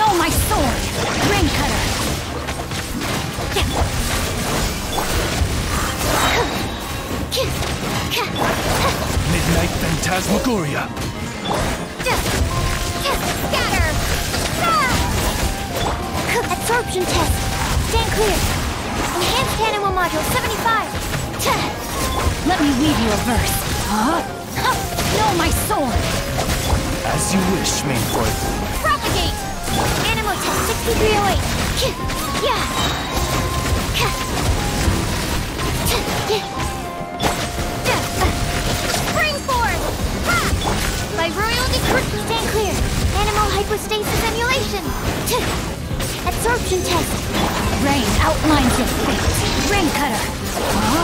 No, my sword! Rain cutter! Midnight Phantasmagoria! Scatter! Absorption test! Stand clear! Enhanced animal module 75! Let me weave you a verse. Huh? No, my sword! As you wish, Mainford. Propagate! Animal test 6308! Yeah! Spring force! By royal decree! Stand clear! Animal hypostasis emulation! Absorption test! Rain outlines your fate. Rain cutter! Huh?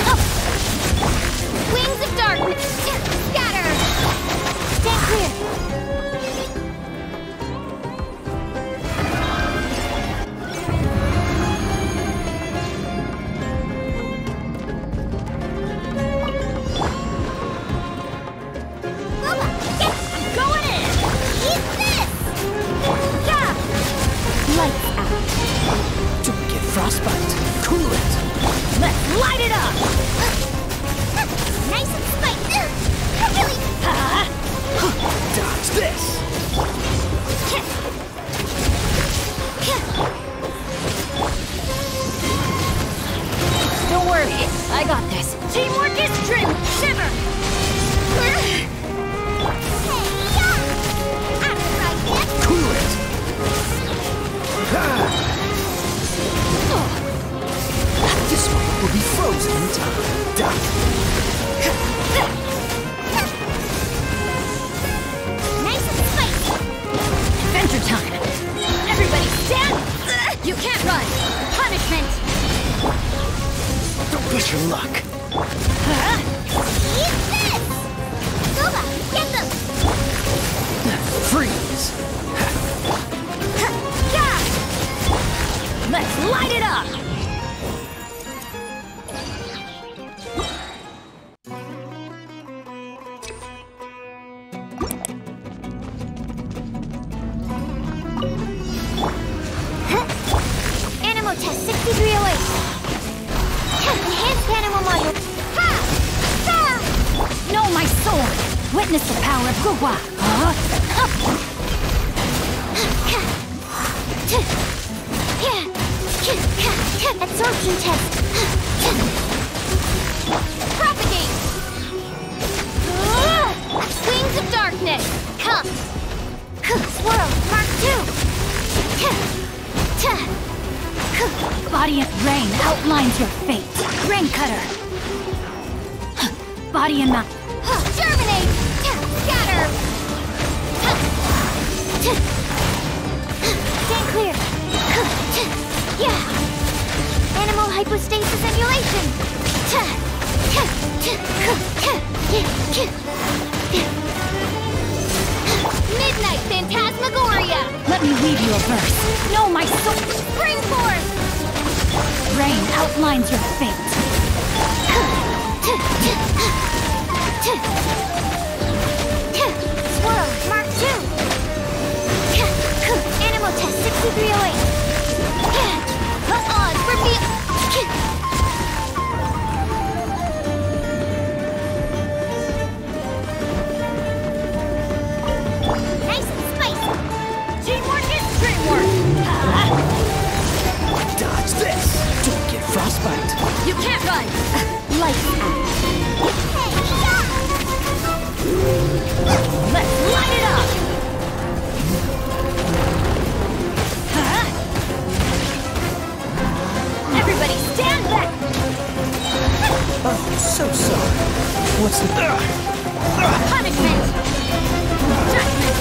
Wings of darkness! Scatter! Stand clear! Going in! Eat this! Yeah! Lights out. Don't get frostbite. Cool it. Let's light it up! Nice and spicy! Really? Dodge this. Don't worry, I got this. Teamwork is strength! Shiver! Cool it. This one will be frozen in time. Done. Nice and spicy! Adventure time! Everybody stand! You can't run! Punishment! Don't push your luck. Eat this! Goba, get them! Freeze. Let's light it up! Animal test 6308! Enhanced animal module! No, my sword! Witness the power of Gugwa! Absorption test! Propagate! Wings of darkness! Come! Swirl, Mark 2! Body of rain outlines your fate. Rain cutter. Body and mouth. Germinate! Scatter! Stand clear! Yeah! Animal hypostasis emulation! Midnight Phantasmagoria! Let me weave you a verse. No, my soul. Spring force! Rain outlines your fate. Swirl, Mark 2! Animal test 6308! Odds reveal! Nice and spicy! Teamwork is dreamwork. Dodge this. Don't get frostbite. You can't run. Lights out. Let's light it up. Everybody stand back. Oh, so sorry. What's the... Punishment. Judgment.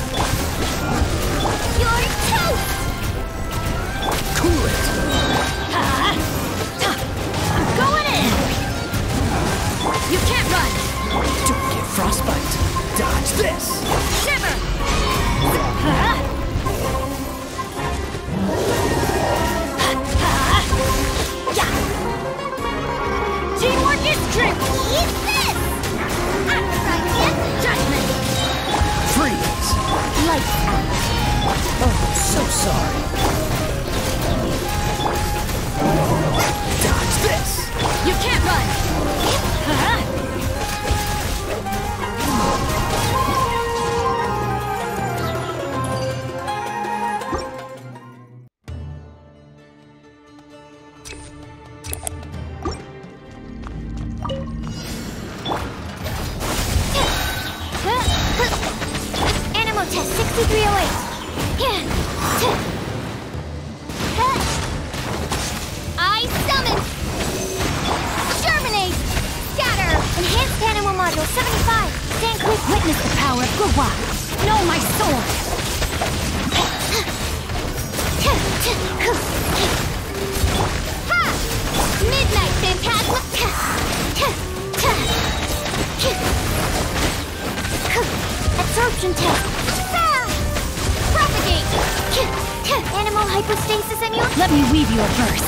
You're toast! Cool it. I'm going in. You can't run. Don't get frostbite. Dodge this. Shiver. Teamwork is strength. Eat this! I'm right. Judgment. Freeze. Lights out. Oh, so sorry. Dodge this! You can't run! Huh? Animal test 6308. I summon! Germinate! Scatter! Enhanced animal module 75. Stand clear. Witness the power of Gurwa! Know my sword! Ha! Midnight Phantasma! Absorption test! Propagate! Animal hypostasis immune? Let me weave you a verse.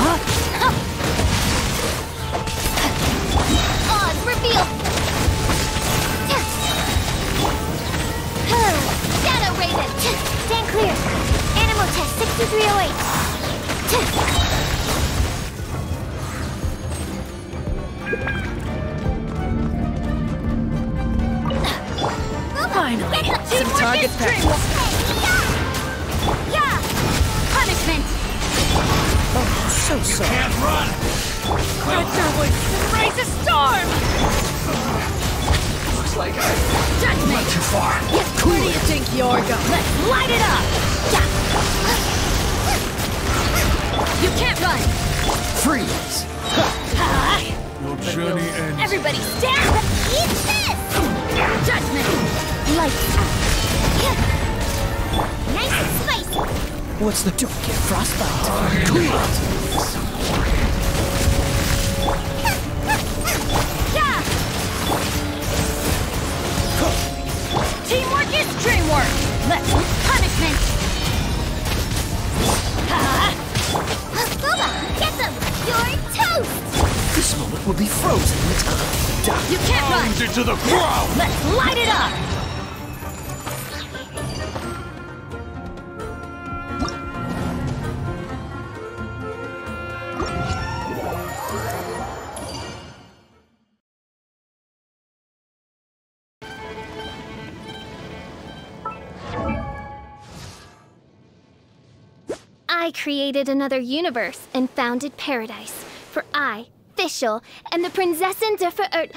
Oz revealed! Shadow Raven! Stand clear! Animal test 6308! Finally, some target practice. Yeah! Punishment! Oh, so sorry. Can't run! Raise a storm! Looks like I Judgment! went too far. Where do you think you're going? Let's light it up! You can't run! Freeze! Your journey ends. Everybody stand! Eat this! Judgment! Lights out. Nice and spicy! What's the don't get frostbite? Cool it! Yeah! Teamwork is dreamwork! Let's punishment! Booba, get them! You're toast! This moment will be frozen in time. Die. You can't run! Pound into the ground! Let's light it up! I created another universe and founded paradise. For I, Fischl, am the Prinzessin der Verirrt...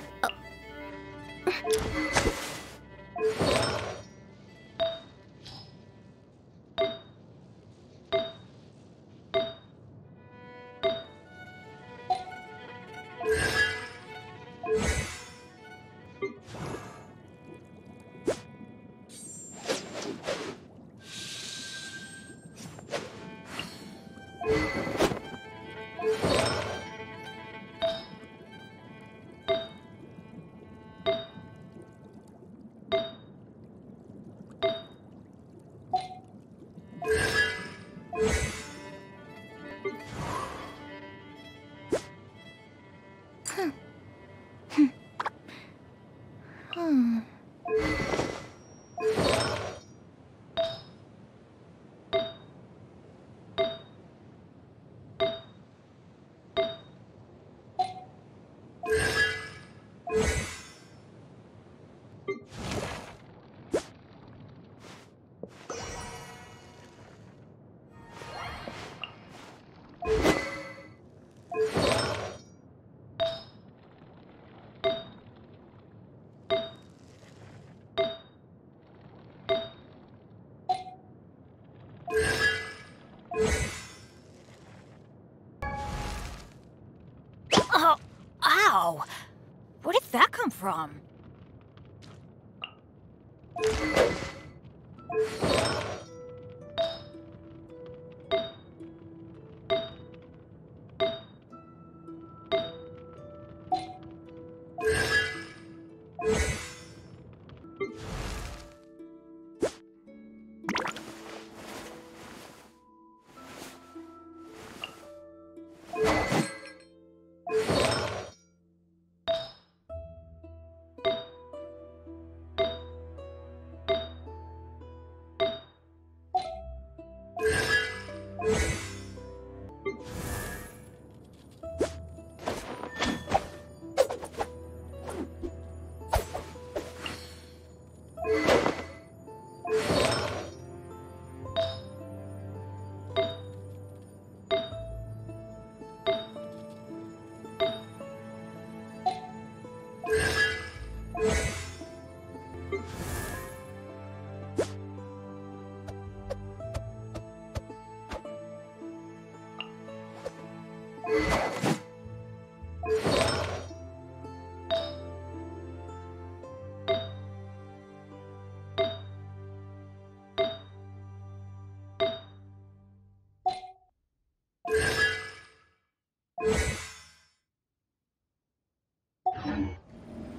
Oh, ow! Where did that come from?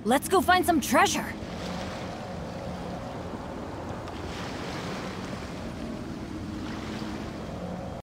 Let's go find some treasure.